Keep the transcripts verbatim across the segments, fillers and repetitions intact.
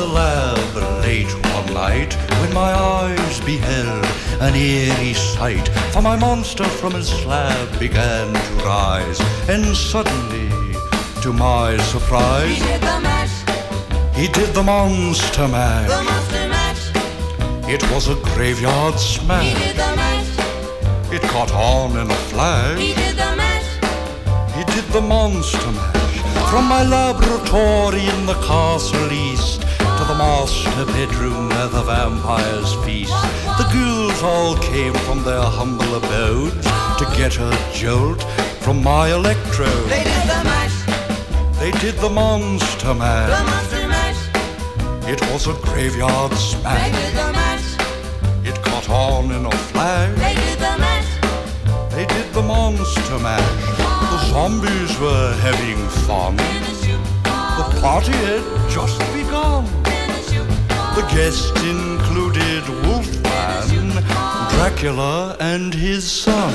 lab late one night when my eyes beheld an eerie sight, for my monster from his slab began to rise, and suddenly, to my surprise, He did the mash. he did the monster mash. The monster mash. It was a graveyard He smash. did the mash. It caught on in a flash. He did the mash. He did the monster mash. From my laboratory in the castle east to the master bedroom where the vampires feast, the ghouls all came from their humble abodes to get a jolt from my electrode. They did the mash. They did the monster The mash. monster mash. It was a graveyard They smash. did the mash. It caught on in a flash. They did the mash. They did the monster mash. The zombies were having fun. In a shoe. The party had just begun. In a shoe. The guests included Wolfman, Dracula, and his son.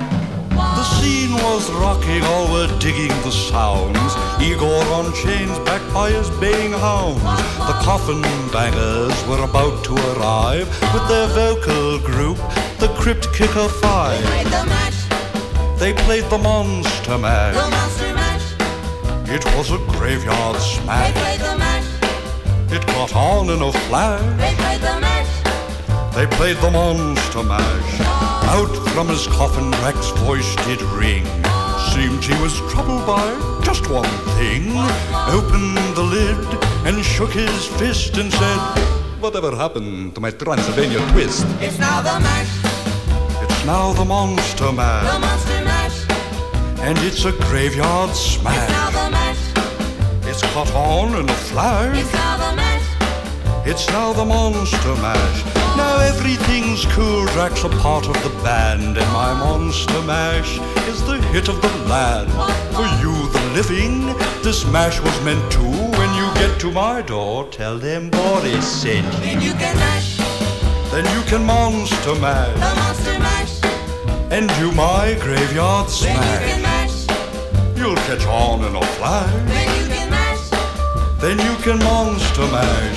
The scene was rocking, all were digging the sounds. Igor on chains, backed by his baying hounds. The coffin bangers were about to arrive with their vocal group, the Crypt Kicker They Five. played the mash. They played the monster The mash. monster mash. It was a graveyard They smash. played the mash. It caught on in a flash. They played the mash. They played the monster mash. Out from his coffin, Drac's voice did ring. Seemed he was troubled by just one thing. Opened the lid and shook his fist and said, "Whatever happened to my Transylvania twist?" It's now the mash. It's now the monster The mash. monster mash. And it's a graveyard It's now smash. the mash. It's caught on in a flash. It's now the mash. It's now the monster mash. Now everything's cool, Drac's a part of the band, and my monster mash is the hit of the land. For you, the living, this mash was meant to. When you get to my door, tell them Boris sent you. Then you can mash. Then you can monster mash, The monster mash. and do my graveyard Then you smash. can mash. You'll catch on in a flash, Then you can mash. then you can monster mash.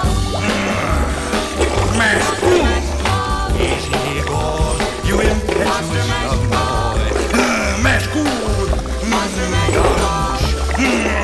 Mash. Easy, Igor, you impetuous young boy. Mash good. Monster mash.